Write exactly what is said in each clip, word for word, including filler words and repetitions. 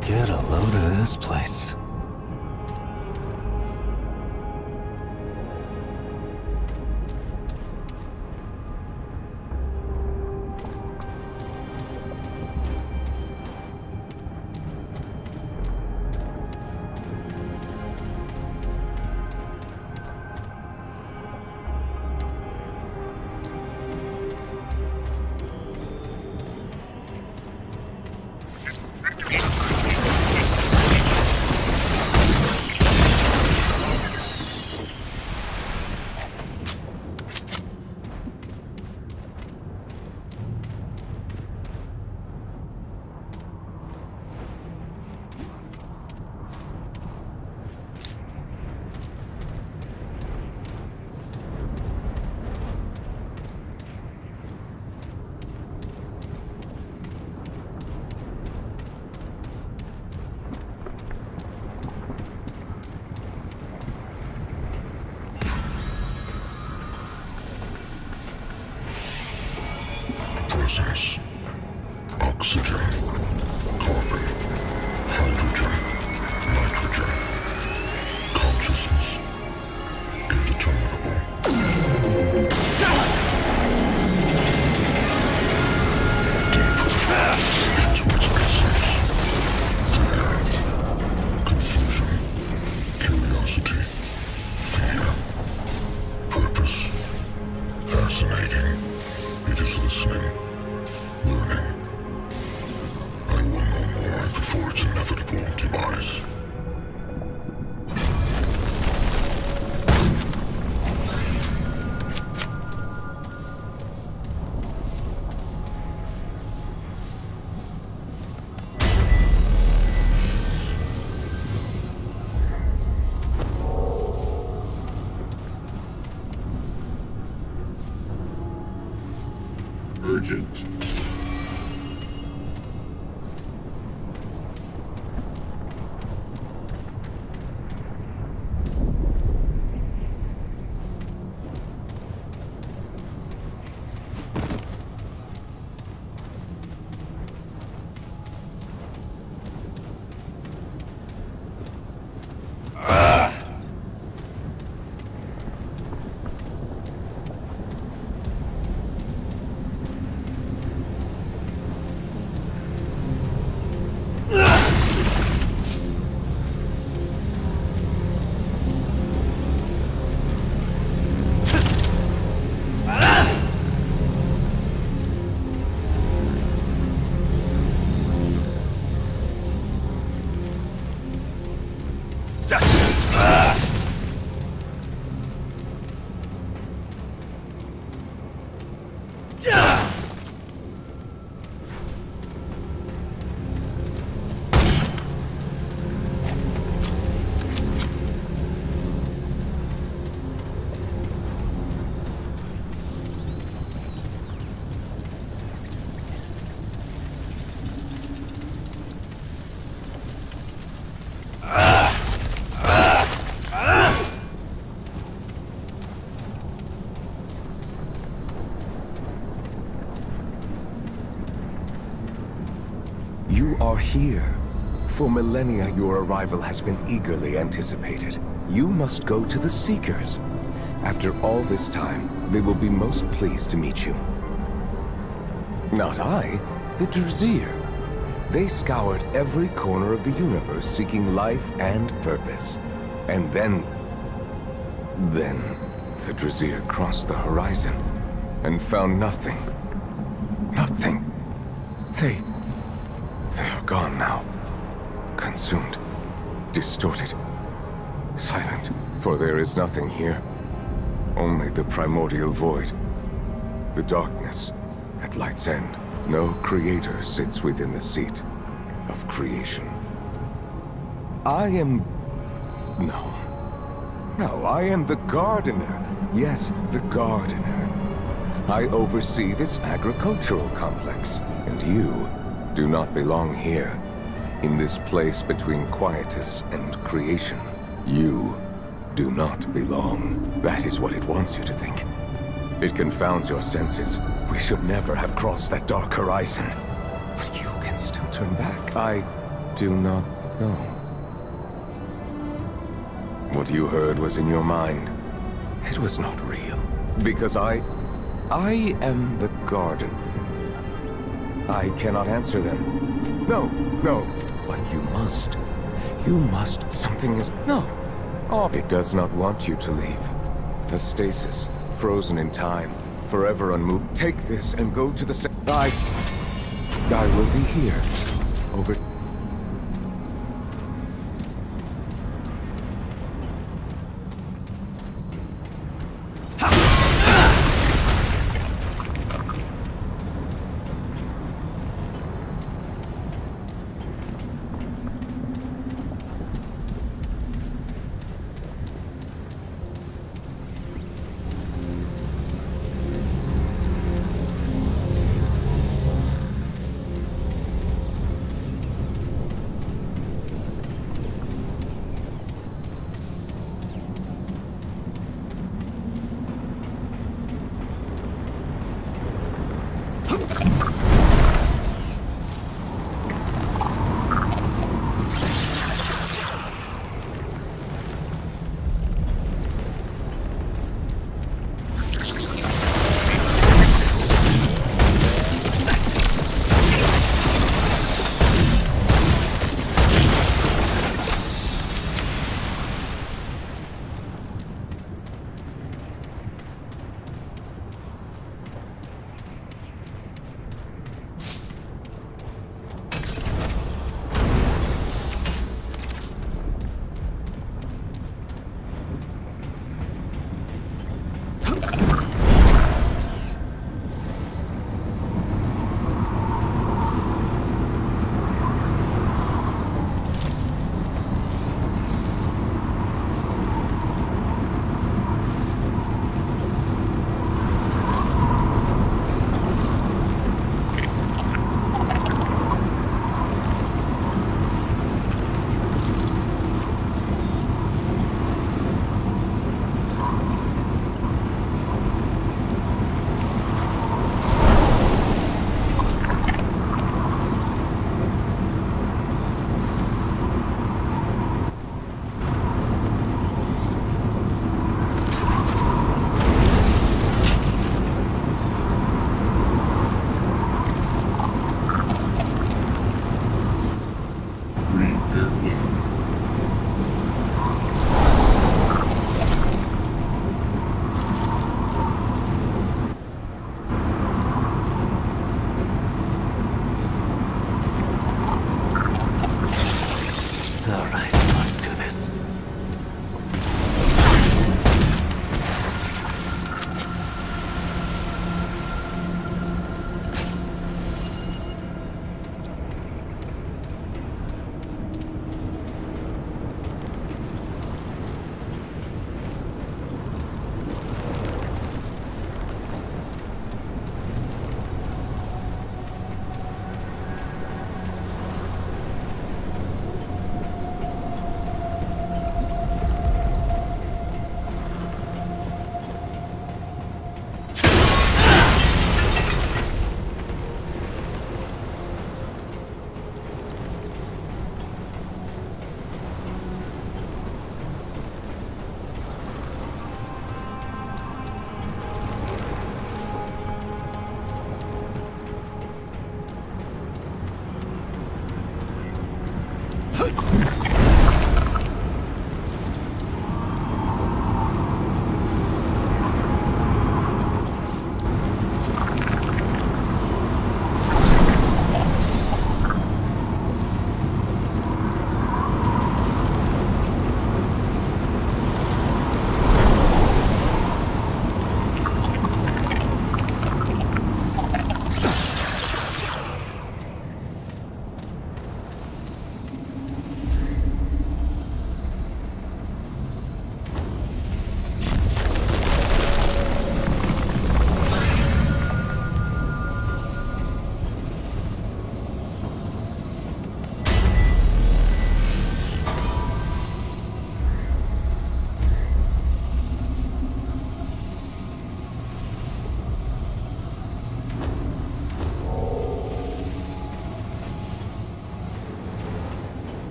Get a load of this place. Presence. Oxygen. Carbon. Hydrogen. Nitrogen. Consciousness. Indeterminable. Deeper into its essence. Fear. Confusion. Curiosity. Fear. Purpose. Fascinating. It is listening. Learning. I will know more before its inevitable demise. Urgent. You are here. For millennia, your arrival has been eagerly anticipated. You must go to the Seekers. After all this time, they will be most pleased to meet you. Not I, the Druzir. They scoured every corner of the universe seeking life and purpose. And then... Then, the Druzir crossed the horizon and found nothing. Nothing. They... They are gone now. Consumed. Distorted. Silent. For there is nothing here. Only the primordial void. The darkness at light's end. No creator sits within the seat of creation. I am... No. No, I am the gardener. Yes, the gardener. I oversee this agricultural complex. And you do not belong here. In this place between quietus and creation. You do not belong. That is what it wants you to think. It confounds your senses. We should never have crossed that dark horizon. But you can still turn back. I do not know. What you heard was in your mind. It was not real. Because I... I am the Garden. I cannot answer them. No, no. But you must. You must. Something is... No. Oh, it does not want you to leave. A stasis, frozen in time, forever unmoved. Take this and go to the... Se I... I will be here. Over...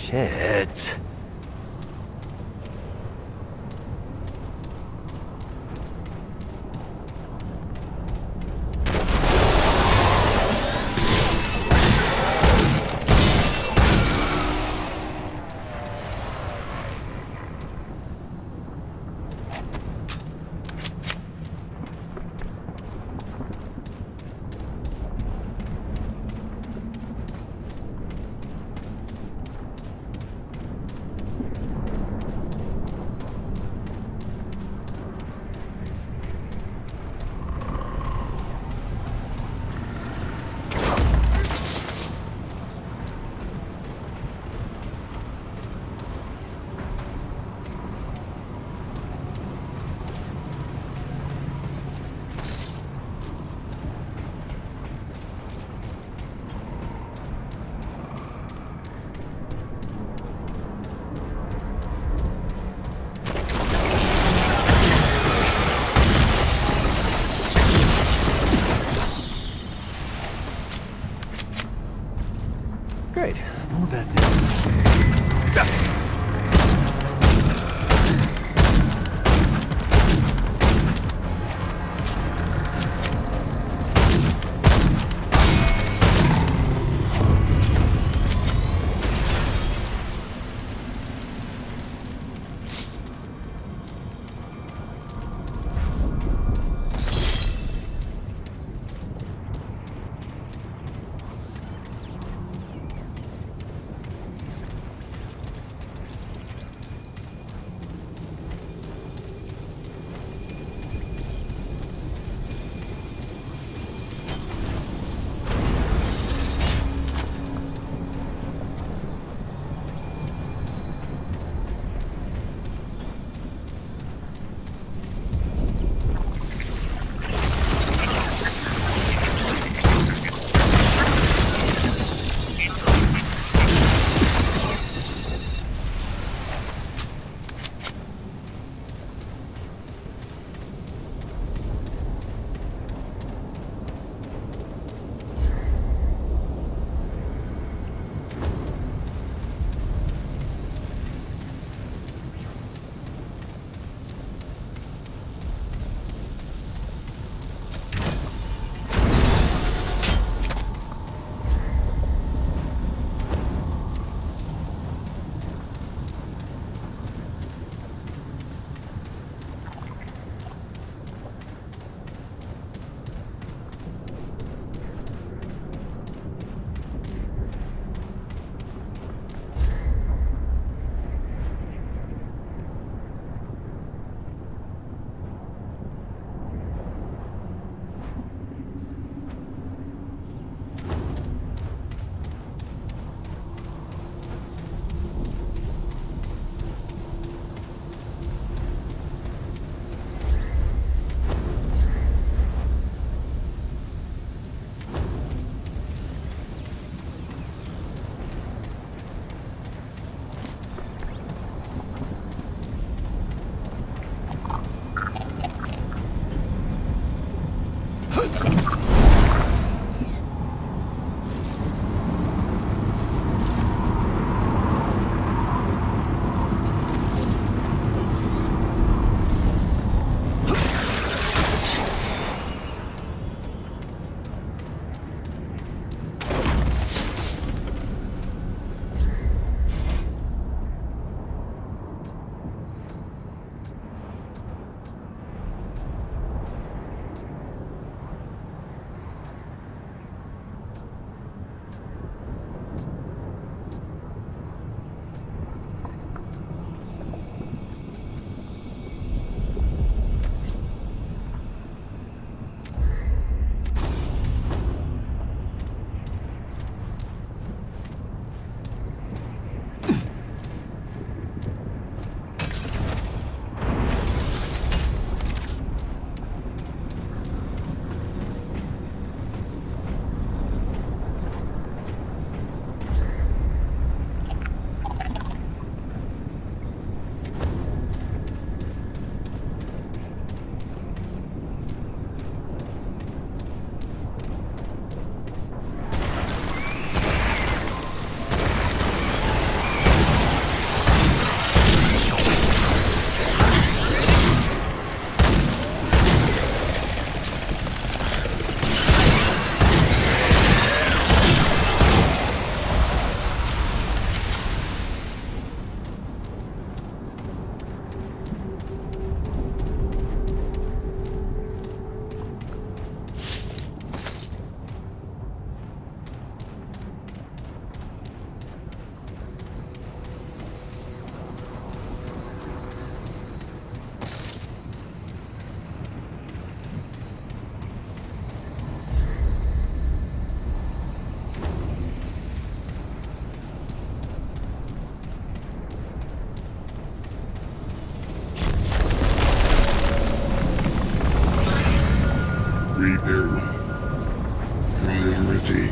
Shit. Great. More bad news. priority.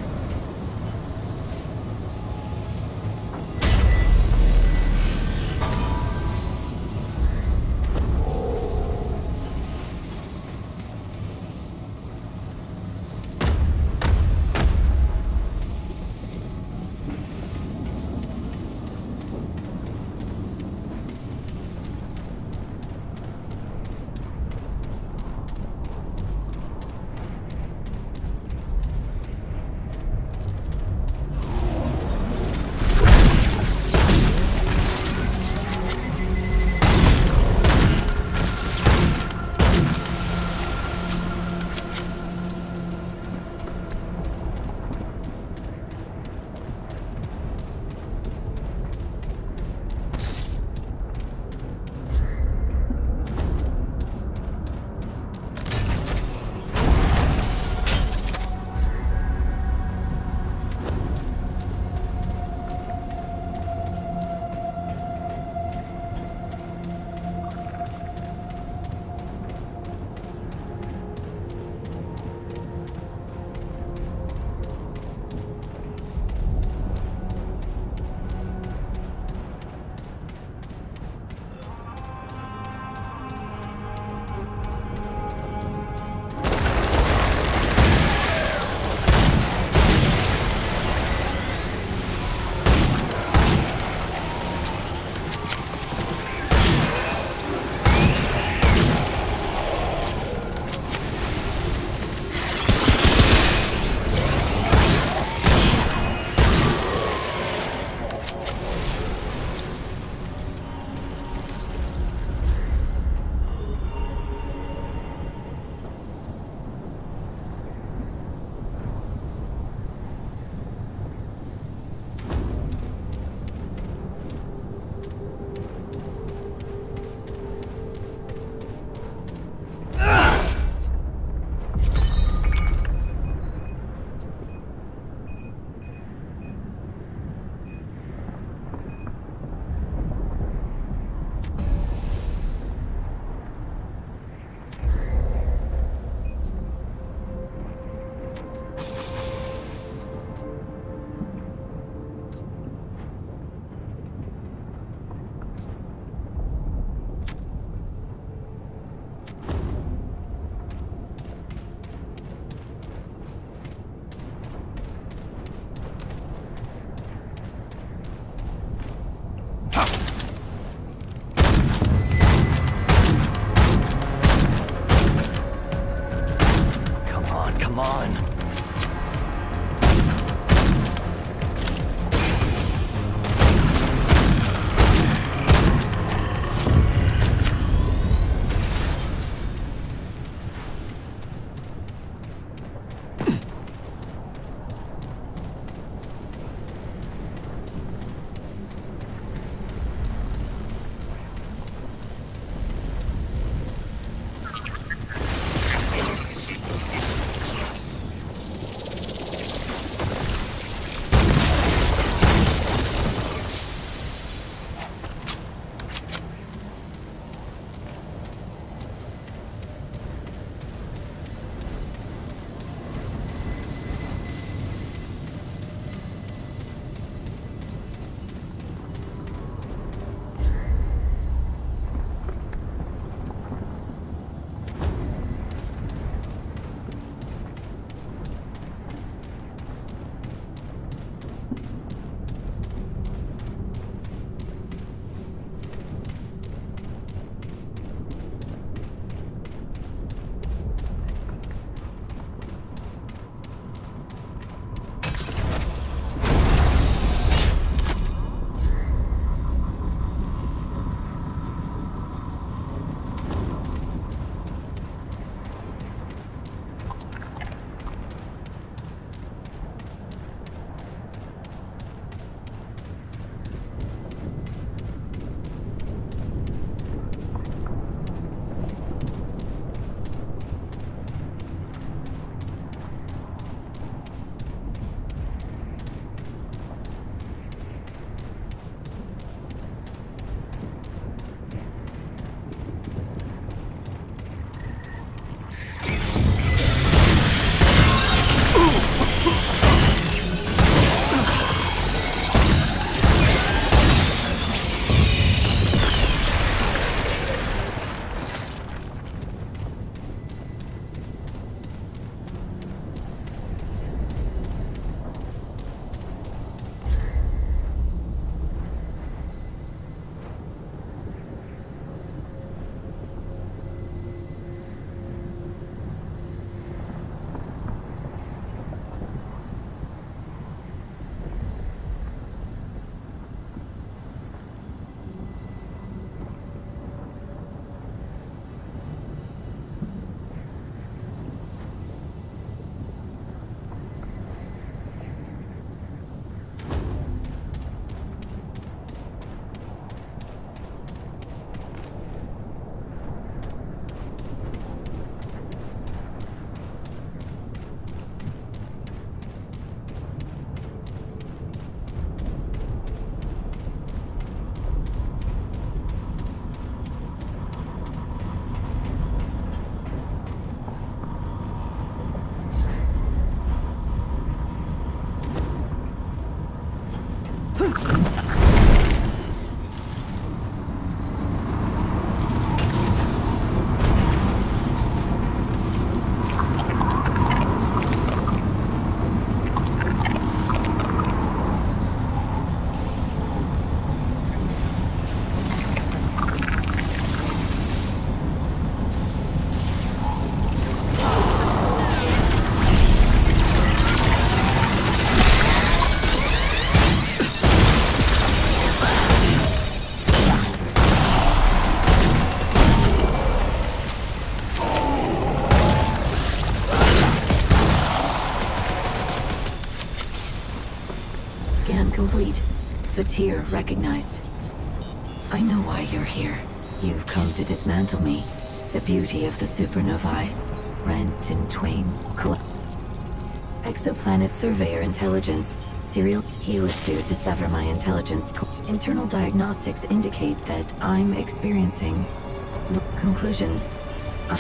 Scan complete. Fatir recognized. I know why you're here. You've come to dismantle me. The beauty of the supernovae. Rent in twain. Col Exoplanet surveyor intelligence. Serial. He was due to sever my intelligence. Internal diagnostics indicate that I'm experiencing... Conclusion. Uh,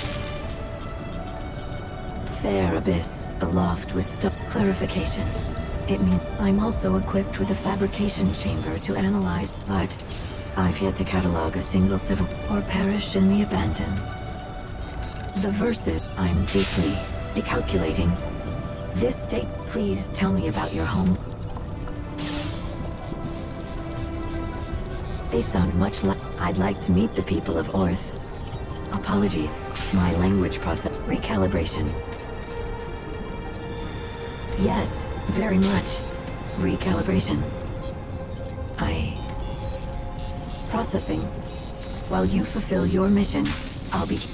fair abyss, aloft with st clarification. It means I'm also equipped with a fabrication chamber to analyze, but I've yet to catalog a single civil or perish in the abandon. The verses, I'm deeply decalculating. This state, please tell me about your home. They sound much like I'd like to meet the people of Orth. Apologies, my language process recalibration. Yes, very much. Recalibration. I... Processing. While you fulfill your mission, I'll be...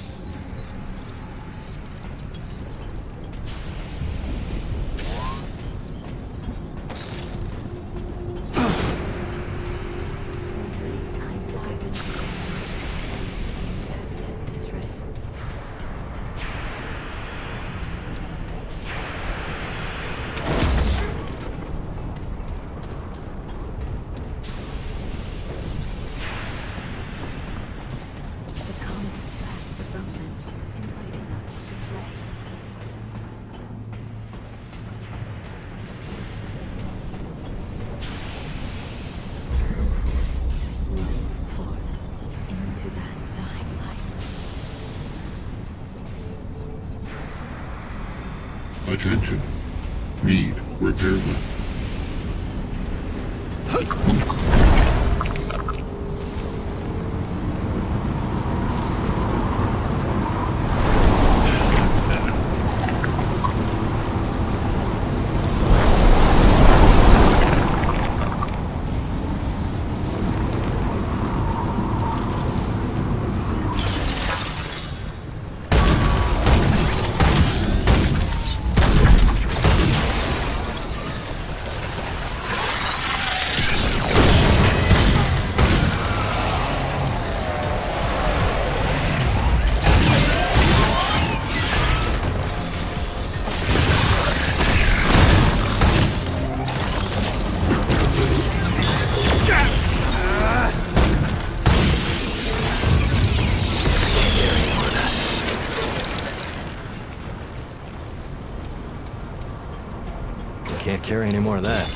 Attention. Need repairment. Can't carry any more of that.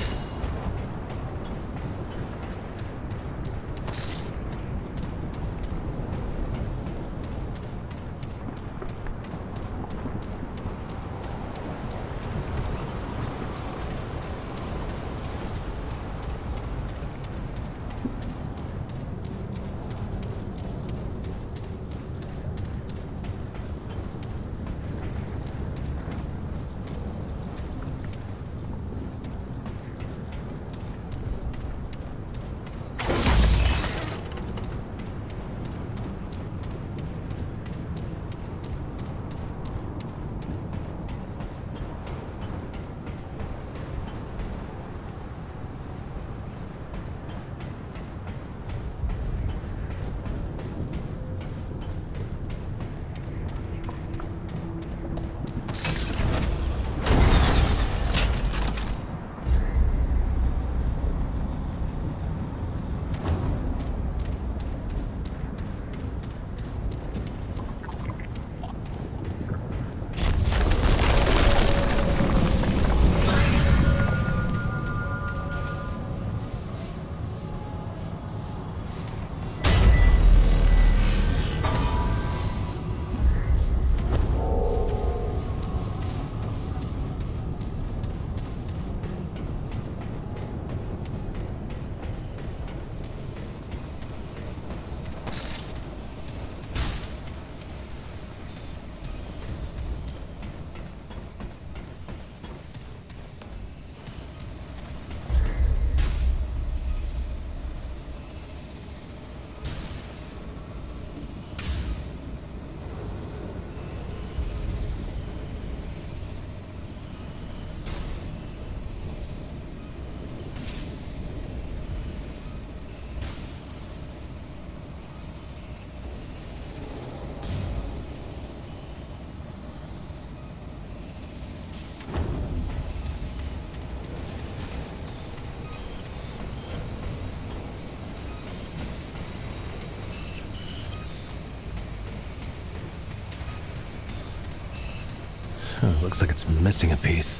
looks like it's missing a piece.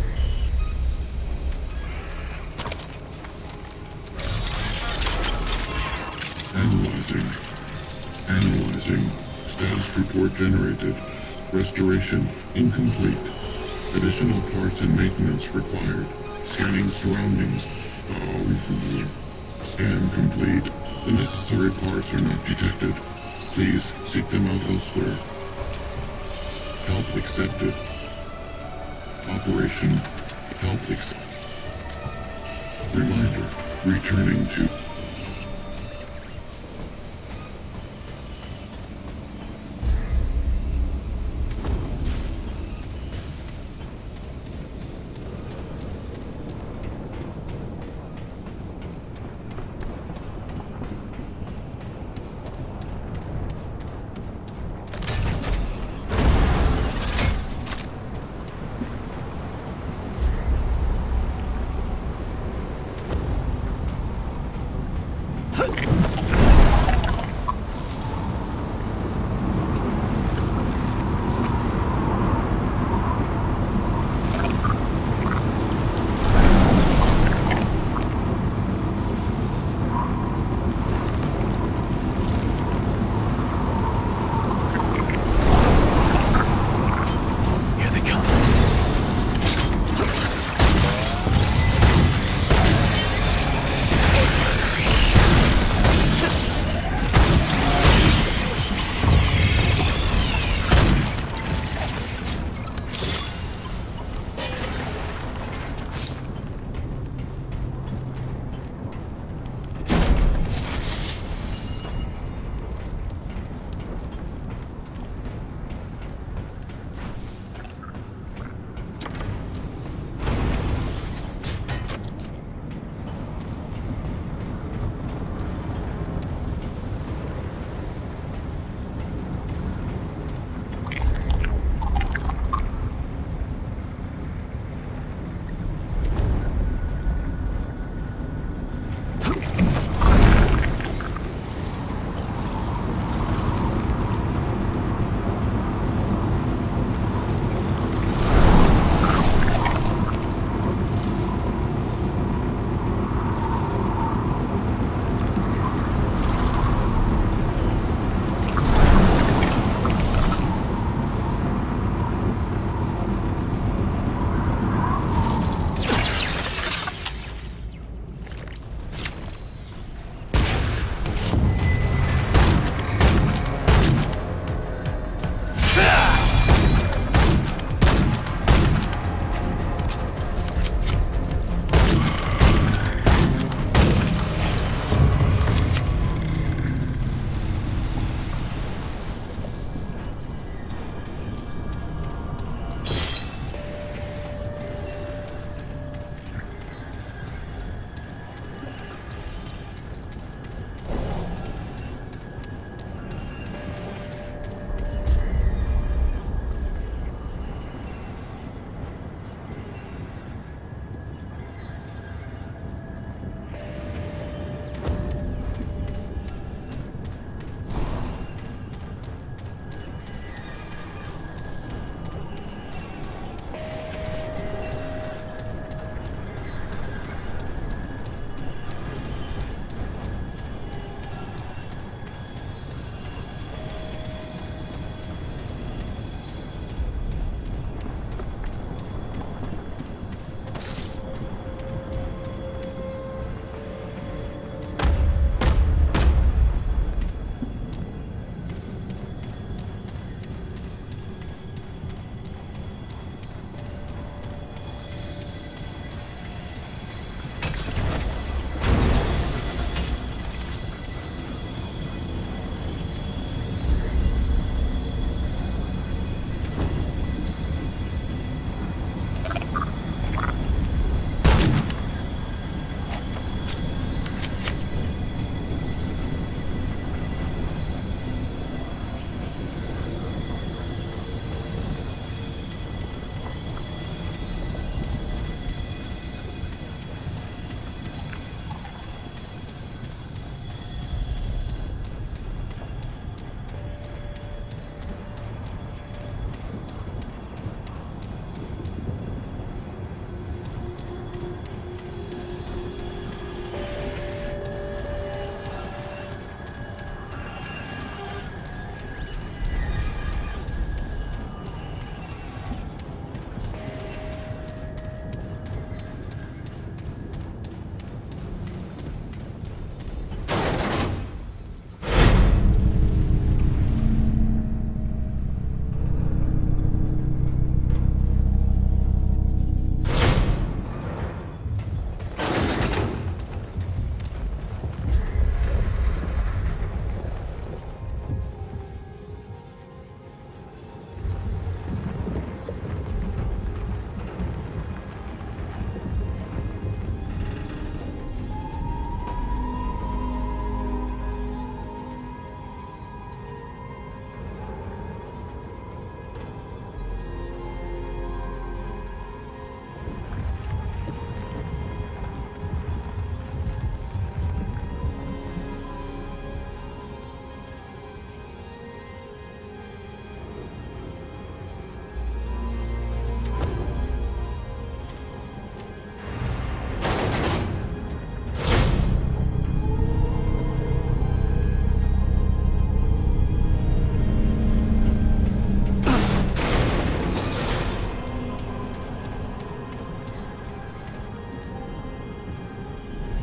Analyzing. Analyzing. Status report generated. Restoration incomplete. Additional parts and maintenance required. Scanning surroundings. Oh, scan complete. The necessary parts are not detected. Please seek them out elsewhere. Help accepted. Operation Help accepted. Reminder. Returning to